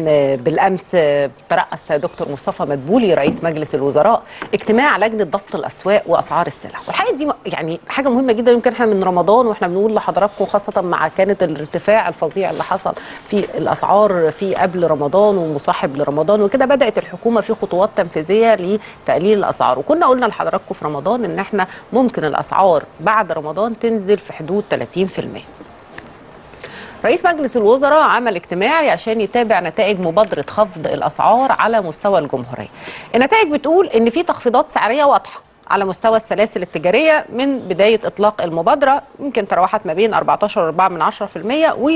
كان بالامس ترأس دكتور مصطفى مدبولي رئيس مجلس الوزراء اجتماع لجنه ضبط الاسواق واسعار السلع، والحقيقه دي يعني حاجه مهمه جدا. يمكن احنا من رمضان واحنا بنقول لحضراتكم، خاصه مع كانت الارتفاع الفظيع اللي حصل في الاسعار في قبل رمضان ومصاحب لرمضان وكده، بدات الحكومه في خطوات تنفيذيه لتقليل الاسعار، وكنا قلنا لحضراتكم في رمضان ان احنا ممكن الاسعار بعد رمضان تنزل في حدود 30%. رئيس مجلس الوزراء عمل اجتماعي عشان يتابع نتائج مبادرة خفض الأسعار على مستوى الجمهورية. النتائج بتقول إن في تخفيضات سعرية واضحة على مستوى السلاسل التجارية من بداية إطلاق المبادرة، يمكن تراوحت ما بين 14.4% و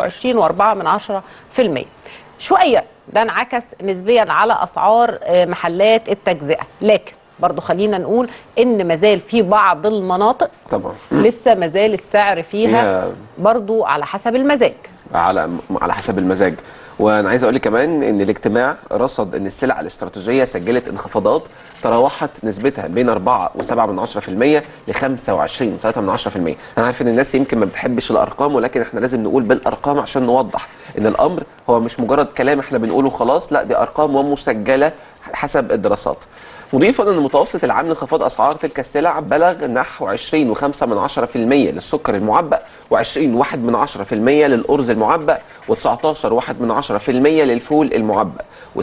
26.4%. شوية ده انعكس نسبيا على أسعار محلات التجزئة، لكن برضو خلينا نقول ان مازال في بعض المناطق طبعا لسه مازال السعر فيها برضو على حسب المزاج، على حسب المزاج. وانا عايز اقول لك كمان ان الاجتماع رصد ان السلع الاستراتيجيه سجلت انخفاضات تراوحت نسبتها بين 4.7% ل 25.3%. انا عارف ان الناس يمكن ما بتحبش الارقام، ولكن احنا لازم نقول بالارقام عشان نوضح ان الامر هو مش مجرد كلام احنا بنقوله خلاص، لا دي ارقام ومسجله حسب الدراسات. مضيفا ان المتوسط العام لانخفاض اسعار تلك السلع بلغ نحو 20.5% للسكر المعبأ، و20.1% للأرز المعبأ، و19.1% للفول المعبأ،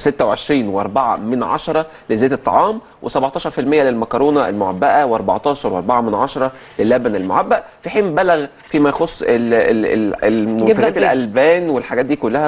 و26.4% لزيت الطعام، و17% للمكرونه المعبأه، و14.4% للبن المعبأ، في حين بلغ فيما يخص المنتجات الألبان والحاجات دي كلها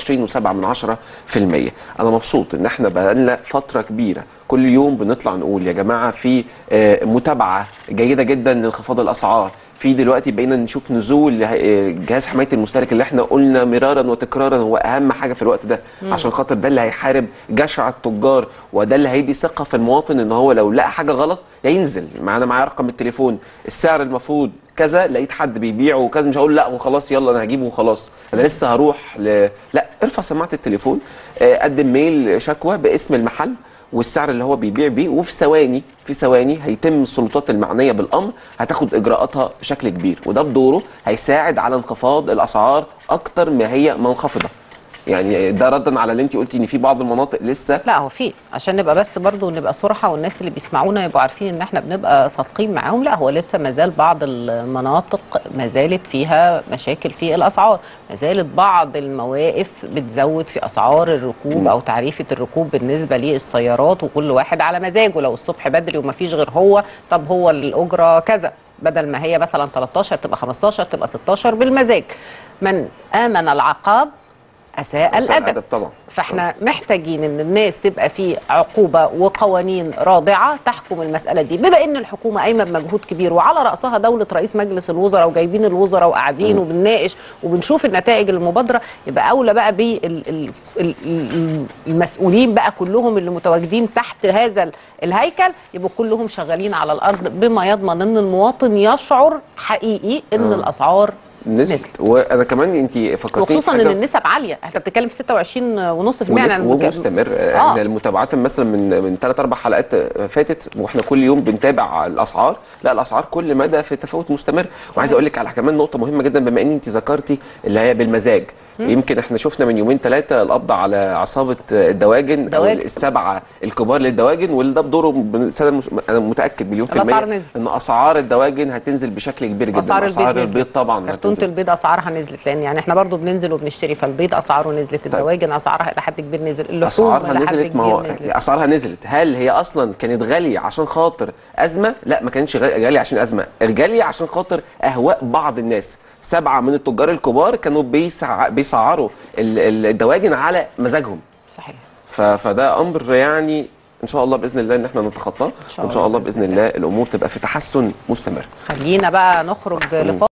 21.7%. انا مبسوط ان احنا بقالنا فتره كبيره كل يوم بنطلع نقول يا جماعه في متابعه جيده جدا لانخفاض الاسعار. في دلوقتي بقينا نشوف نزول جهاز حمايه المستهلك اللي احنا قلنا مرارا وتكرارا هو اهم حاجه في الوقت ده، عشان خاطر ده اللي هيحارب جشع التجار، وده اللي هيدي ثقه في المواطن ان هو لو لقى حاجه غلط ينزل. معايا رقم التليفون، السعر المفروض كذا، لقيت حد بيبيعه وكذا، مش هقول لا وخلاص يلا انا هجيبه وخلاص، انا لسه هروح لا، ارفع سماعه التليفون، قدم ميل شكوى باسم المحل والسعر اللي هو بيبيع بيه، وفي ثواني هيتم السلطات المعنيه بالامر هتاخد اجراءاتها بشكل كبير، وده بدوره هيساعد على انخفاض الاسعار اكتر ما هي منخفضه. يعني ده ردا على اللي انت قلتي ان في بعض المناطق لسه، لا هو في، عشان نبقى بس برضو نبقى صراحه والناس اللي بيسمعونا يبقوا عارفين ان احنا بنبقى صادقين معاهم، لا هو لسه مازال بعض المناطق ما زالت فيها مشاكل في الاسعار، ما زالت بعض المواقف بتزود في اسعار الركوب او تعريفه الركوب بالنسبه للسيارات، وكل واحد على مزاجه، لو الصبح بدري وما فيش غير هو، طب هو الاجره كذا، بدل ما هي مثلا 13 تبقى 15 تبقى 16 بالمزاج. من امن العقاب أساء الأدب طبعا. فاحنا محتاجين ان الناس تبقى في عقوبه وقوانين رادعه تحكم المساله دي، بما ان الحكومه قايمه بمجهود كبير وعلى راسها دوله رئيس مجلس الوزراء، وجايبين الوزراء وقاعدين وبنناقش وبنشوف النتائج المبادره، يبقى اولى بقى بالمسؤولين بقى كلهم اللي متواجدين تحت هذا الهيكل يبقوا كلهم شغالين على الارض، بما يضمن ان المواطن يشعر حقيقي ان الاسعار نزلت. وانا كمان انت فكرتيني، وخصوصا ان النسب عاليه، انت بتتكلم في 26.5% ومستمر. احنا المتابعات مثلا من 3-4 حلقات فاتت واحنا كل يوم بنتابع الاسعار، لا الاسعار كل مدى في تفاوت مستمر. وعايز اقول لك على كمان نقطه مهمه جدا، بما ان انت ذكرتي اللي هي بالمزاج، يمكن احنا شفنا من 2-3 القبض على عصابه الدواجن او السبعه الكبار للدواجن، واللي ده بدوره انا متاكد مليون في المية ان اسعار الدواجن هتنزل بشكل كبير جدا. اسعار البيض طبعا، كرتونه البيض اسعارها نزلت، لان يعني احنا برضو بننزل وبنشتري، فالبيض اسعاره نزلت، الدواجن اسعارها الى حد كبير نزل، اللحوم الى حد كبير نزلت. اسعارها نزلت. هل هي اصلا كانت غاليه عشان خاطر ازمه؟ لا، ما كانتش غاليه عشان ازمه، غاليه عشان خاطر اهواء بعض الناس. 7 من التجار الكبار كانوا بيسعروا الدواجن على مزاجهم. صحيح. فده امر يعني ان شاء الله باذن الله ان احنا نتخطاه، وان شاء الله باذن الله الامور تبقى في تحسن مستمر. خلينا بقى نخرج